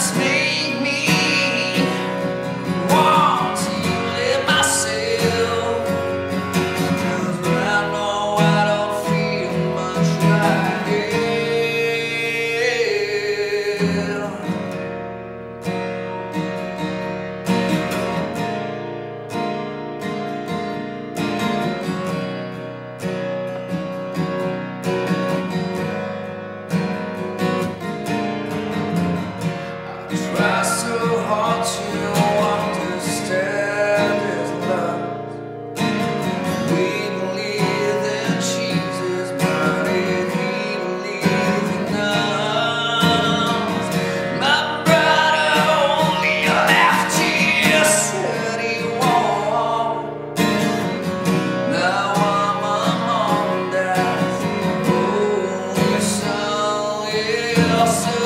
just made me want to live myself. 'Cause right now I don't feel much like hell. Try so hard to understand His love. We believe in Jesus, but did He believe in us? My brother only left here, said he won't. Now I'm among that. Oh, yes,